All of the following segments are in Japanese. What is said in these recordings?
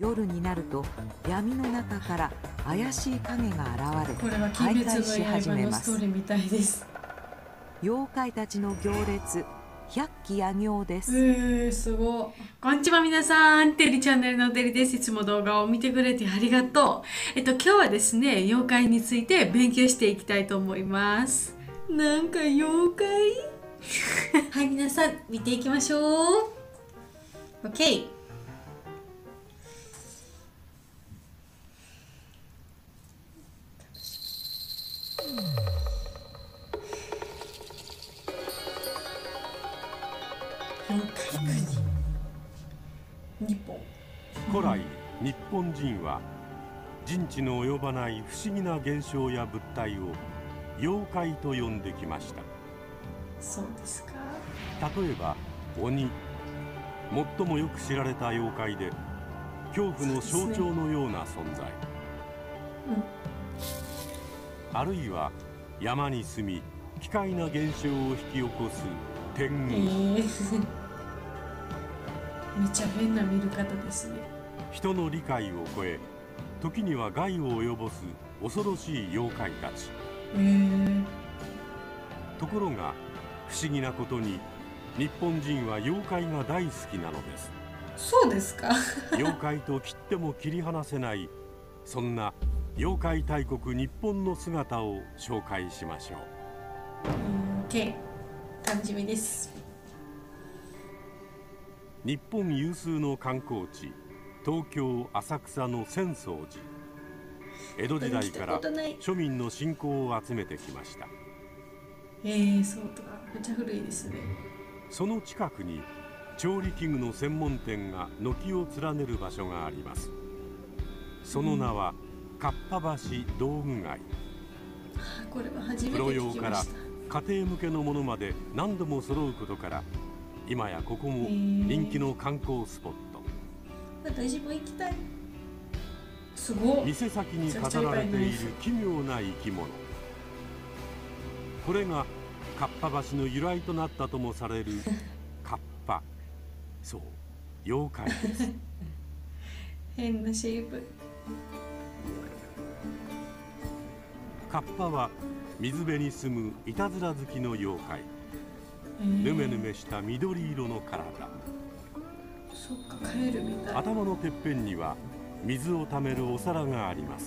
夜になると闇の中から怪しい影が現これはれ徘鬼滅徊し始の刃のめます。 ストーリーみたいです。 妖怪たちの行列、百鬼夜行です。 すごい。こんにちは皆さん、てりチャンネルのてりです。いつも動画を見てくれてありがとう。今日はですね、妖怪について勉強していきたいと思います。なんか妖怪はい、皆さん見ていきましょう。OK。妖怪国日本。 古来日本人は人知の及ばない不思議な現象や物体を妖怪と呼んできました。 そうですか。 例えば鬼、最もよく知られた妖怪で恐怖の象徴のような存在、あるいは山に住み奇怪な現象を引き起こす天狗、 めっちゃ変な見る方ですね。 人の理解を超え時には害を及ぼす恐ろしい妖怪たち。ところが不思議なことに日本人は妖怪が大好きなのです。 そうですか。 妖怪と切っても切り離せないそんな妖怪大国日本の姿を紹介しましょう。 OK、楽しみです。 日本有数の観光地東京浅草の浅草寺。江戸時代から庶民の信仰を集めてきました。 そうとかめっちゃ古いですね。 その近くに調理器具の専門店が軒を連ねる場所があります。その名はかっぱ橋道具街。 これは初めてプロ聞用からきました。 家庭向けのものまで何度も揃うことから今やここも人気の観光スポット。 私も行きたい。すごい。 店先に飾られている奇妙な生き物、これがかっぱ橋の由来となったともされるかっぱ。そう、妖怪です。 変なシェイプ。 かっぱは水辺に住むいたずら好きの妖怪。ぬめぬめした緑色の体。 そっか、カエルみたい。 頭のてっぺんには水をためるお皿があります。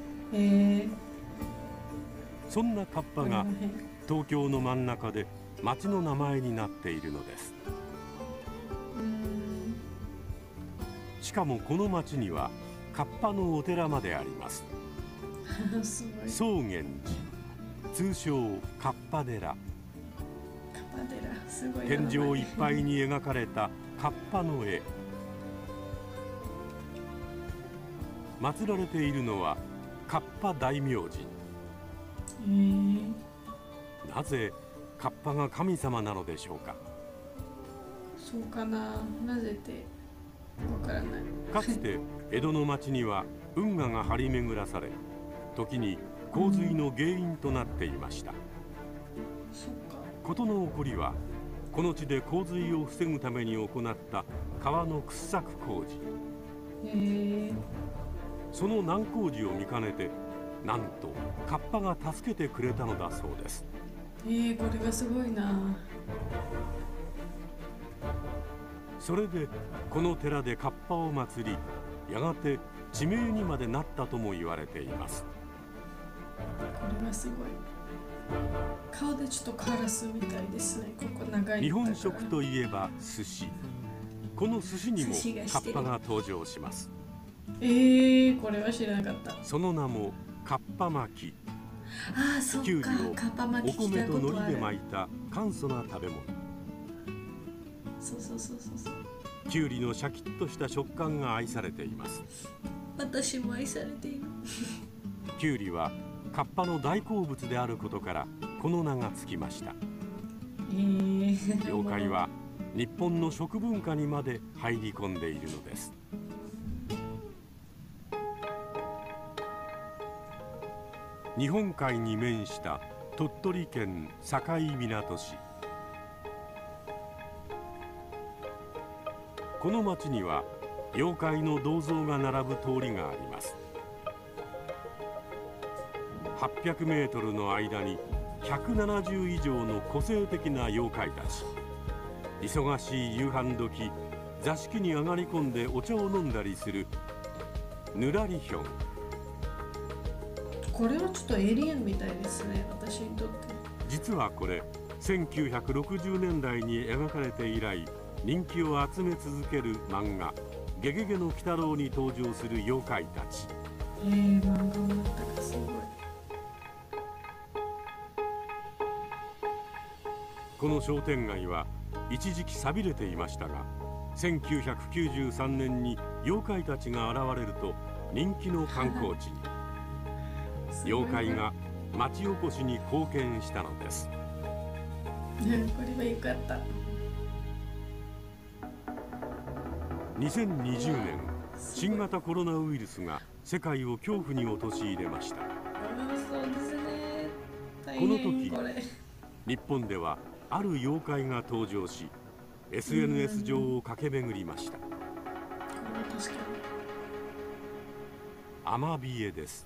そんなカッパが東京の真ん中で町の名前になっているのです。しかもこの町にはカッパのお寺まであります。草原寺、通称かっぱ寺。天井いっぱいに描かれたカッパの絵。祀られているのはかっぱ大明神。なぜカッパが神様なのでしょうか。 そうかな、なぜってわからない。 かつて江戸の町には運河が張り巡らされ、時に洪水の原因となっていました。事の起こりはこの地で洪水を防ぐために行った川の掘削工事。その難工事を見かねて、なんとカッパが助けてくれたのだそうです。 これがすごいな。 それでこの寺でカッパを祀り、やがて地名にまでなったとも言われています。 これはすごい。顔でちょっとカラスみたいですね。ここ長い。 日本食といえば寿司。この寿司にもカッパが登場します。 これは知らなかった。 その名もかっぱ巻き。きゅうりをお米と海苔で巻いた簡素な食べ物。きゅうりのシャキッとした食感が愛されています。 私も愛されている。 きゅうりはカッパの大好物であることからこの名がつきました。妖怪は日本の食文化にまで入り込んでいるのです。日本海に面した鳥取県境港市。この町には妖怪の銅像が並ぶ通りがあります。800メートルの間に170以上の個性的な妖怪たち。忙しい夕飯時、座敷に上がり込んでお茶を飲んだりするぬらりひょん。 これはちょっとエイリアンみたいですね、私にとって。 実はこれ1960年代に描かれて以来人気を集め続ける漫画「ゲゲゲの鬼太郎」に登場する妖怪たち。 漫画もあったか、すごい。 この商店街は一時期寂れていましたが、1993年に妖怪たちが現れると人気の観光地に。妖怪が町おこしに貢献したのです。 これはよかった。 2020年、新型コロナウイルスが世界を恐怖に陥れました。 そうですね。 この時、日本ではある妖怪が登場し、SNS 上を駆け巡りました。アマビエです。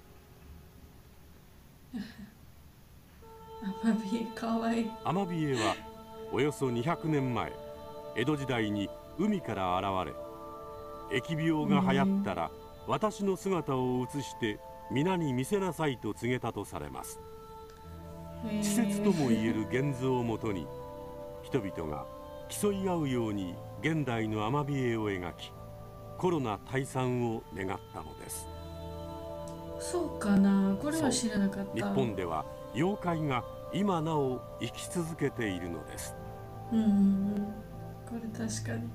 アマビエ、かわいい。 アマビエはおよそ200年前、江戸時代に海から現れ、疫病が流行ったら私の姿を映して皆に見せなさいと告げたとされます。稚拙ともいえる現像をもとに、人々が競い合うように現代のアマビエを描き、コロナ退散を願ったのです。 そうかな、これは知らなかった。 日本では妖怪が今なお生き続けているのです。 これ確かに、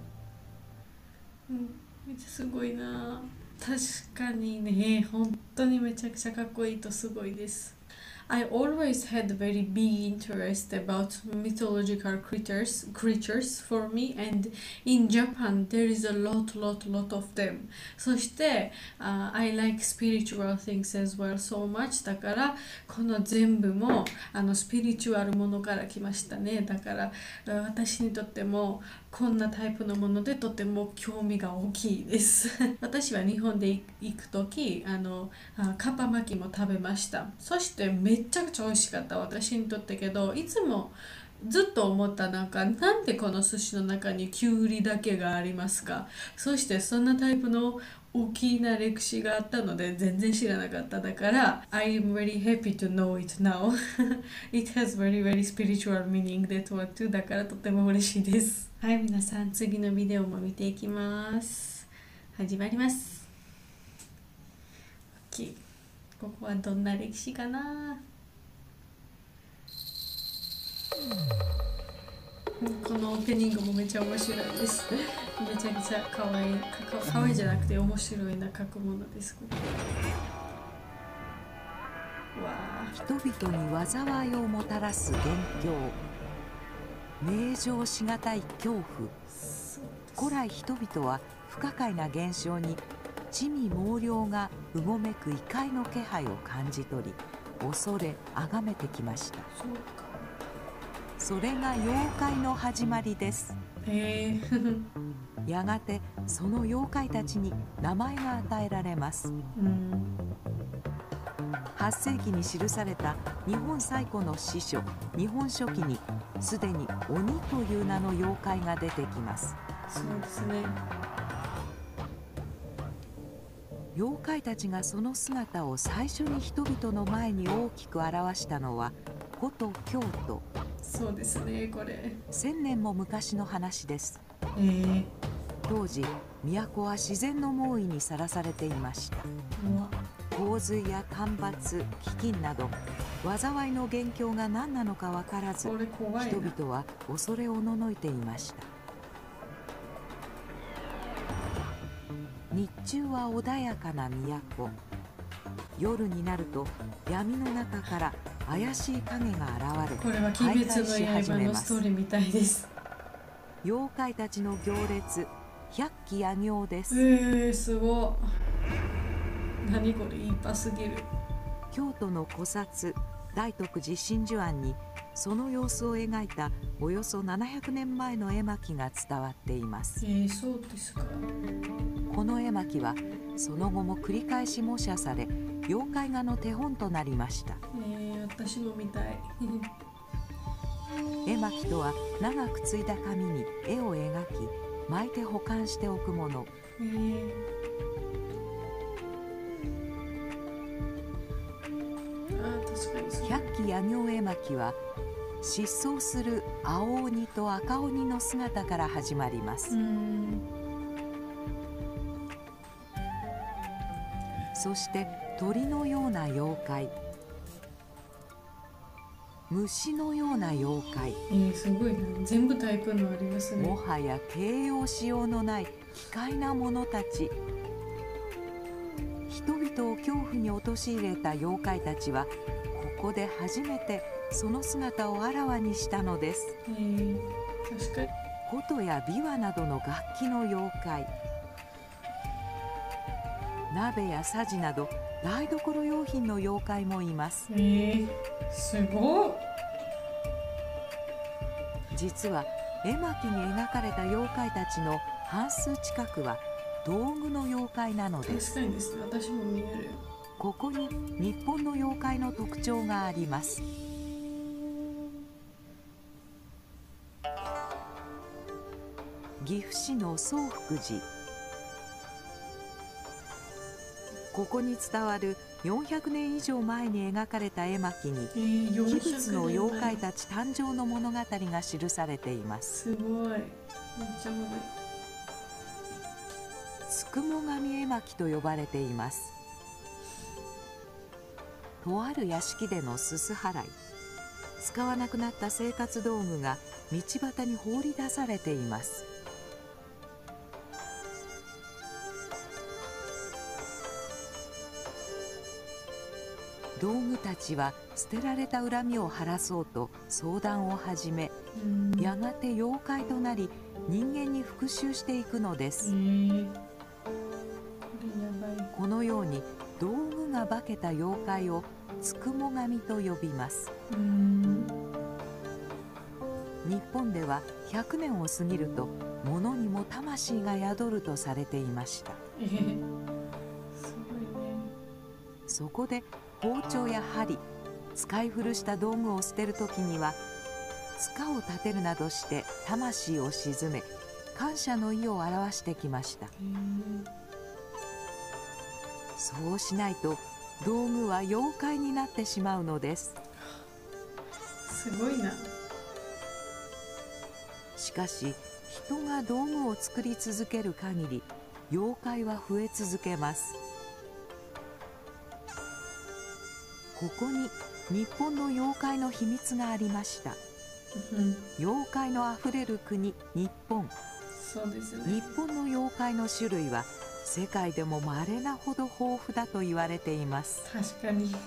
めっちゃすごいな。確かにね、本当にめちゃくちゃかっこいいとすごいです。I always had very big interest about mythological creatures for me, and in Japan there is a lot of them. そして、I like spiritual things as well so much. だからこの全部もスピリチュアルものから来ましたね。だから私にとってもこんなタイプのものでとても興味が大きいです。私は日本で行くときカッパ巻きも食べました。そしてめっちゃくちゃ美味しかった、私にとって。けどいつもずっと思った、なんでこの寿司の中にキュウリだけがありますか。そしてそんなタイプの大きな歴史があったので全然知らなかった。だから I am very happy to know it now. It has very spiritual meaning that one too. だからとても嬉しいです。はい、皆さん次のビデオも見ていきます。始まります。 OK、 ここはどんな歴史かな。このオープニングもめっちゃ面白いです。めちゃくちゃかわいい。かわいいじゃなくて面白いな書くものです。 人々に災いをもたらす元凶、名状しがたい恐怖。古来人々は不可解な現象に魑魅魍魎がうごめく異界の気配を感じ取り、恐れ崇めてきました。それが妖怪の始まりです。やがてその妖怪たちに名前が与えられます。8世紀に記された日本最古の史書「日本書紀」にすでに鬼という名の妖怪が出てきます。 そうですね。 妖怪たちがその姿を最初に人々の前に大きく表したのは古都京都。 そうですね、これ 1000年も昔の話です。当時都は自然の猛威にさらされていました。洪水や干ばつ、飢饉など災いの元凶が何なのか分からず、人々は恐れおののいていました。日中は穏やかな都、夜になると闇の中から怪しい影が現れ、 これは鬼滅の刃のストーリーみたいです。 妖怪たちの行列、百鬼夜行です。 すごい。何これ、いっぱすぎる。 京都の古刹大徳寺真珠庵にその様子を描いたおよそ700年前の絵巻が伝わっています。 そうですか。 この絵巻はその後も繰り返し模写され、妖怪画の手本となりました。 私も見たい。 絵巻とは長くついた紙に絵を描き巻いて保管しておくもの。百鬼夜行絵巻は失踪する青鬼と赤鬼の姿から始まります。そして鳥のような妖怪、虫のような妖怪、 すごいな。全部タイプのありますね。 もはや形容しようのない奇怪なものたち。人々を恐怖に陥れた妖怪たちはここで初めてその姿をあらわにしたのです。 確かに。 琴や琵琶などの楽器の妖怪、鍋やさじなど台所用品の妖怪もいます。 すごい。 実は絵巻に描かれた妖怪たちの半数近くは道具の妖怪なのです。 確かにですね。私も見える。 ここに日本の妖怪の特徴があります。岐阜市の宗福寺、ここに伝わる400年以上前に描かれた絵巻に鬼物の妖怪たち誕生の物語が記されています。 すごい。めっちゃおもろい。 つくも神絵巻と呼ばれています。とある屋敷でのすす払い、使わなくなった生活道具が道端に放り出されています。道具たちは捨てられた恨みを晴らそうと相談を始め、やがて妖怪となり人間に復讐していくのです。このように道具が化けた妖怪をつくも神と呼びます。日本では100年を過ぎると物にも魂が宿るとされていました。そこで包丁や針、使い古した道具を捨てるときには塚を立てるなどして魂を鎮め、感謝の意を表してきました。そうしないと道具は妖怪になってしまうのです。 すごいな。 しかし人が道具を作り続ける限り妖怪は増え続けます。ここに日本の妖怪の秘密がありました。妖怪のあふれる国日本。 そうですね。 日本の妖怪の種類は世界でも稀なほど豊富だと言われています。 確かに。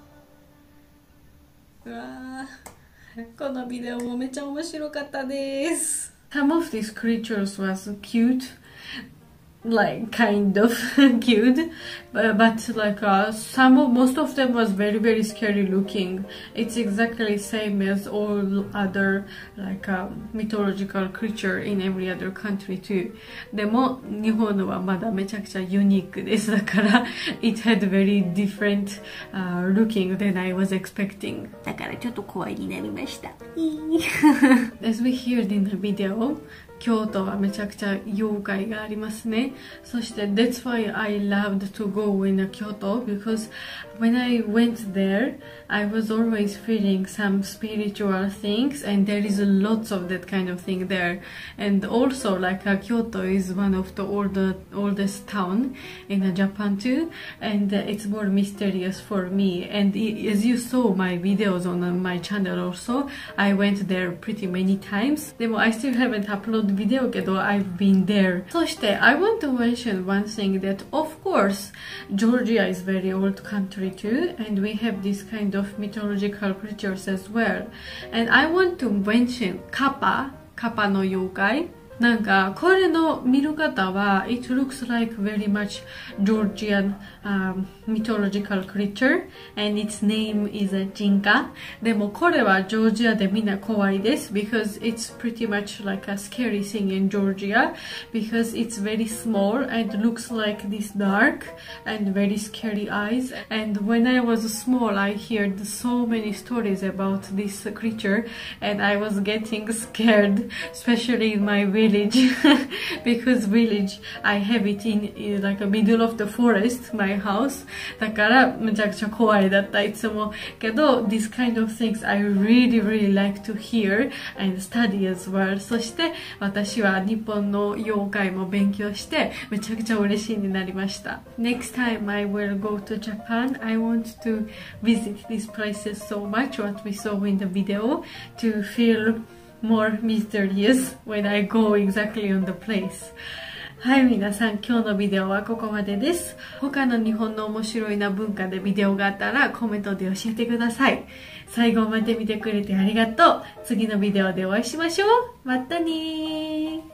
うわー、このビデオもめっちゃ面白かったです。Some of these creatures was cute, like kind of cute, but like most of them was very scary looking. It's exactly same as all other like mythological creature in every other country too. でも日本のはまだめちゃくちゃユニークです。だから it had very different looking than I was expecting. だからちょっと怖いになりました。As we heard in the video, 京都はめちゃくちゃ妖怪がありますね。そして that's why I loved to go in Kyoto, because when I went there, I was always feeling some spiritual things, and there is lots of that kind of thing there. And also like Kyoto is one of the oldest town in Japan too, and it's more mysterious for me. And as you saw my videos on my channel also, I went there pretty many times. でも I still haven't uploaded video けど I've been there. そして I want to mention one thing that of course Georgia is very old country too, and we have this kind of mythological creatures as well. And I want to mention Kappa の妖怪なんかこれの見る方は It looks like very much Georgian mythological creature and its name is Jinka. でもこれはジョージアでみんな怖いです because it's pretty much like a scary thing in Georgia because it's very small and looks like this dark and very scary eyes. And when I was small I heard so many stories about this creature and I was getting scared, especially in my village because village I have it in like a middle of the forest, my house. だからめちゃくちゃ怖いだったいつもけど this kind of things I really like to hear and study as well. そして私は日本の妖怪も勉強してめちゃくちゃ嬉しいになりました。Next time I will go to Japan, I want to visit these places so much what we saw in the video to feel more mysterious when I go exactly on the place. はい、皆さん今日のビデオはここまでです。他の日本の面白いな文化でビデオがあったらコメントで教えてください。最後まで見てくれてありがとう。次のビデオでお会いしましょう。またねー。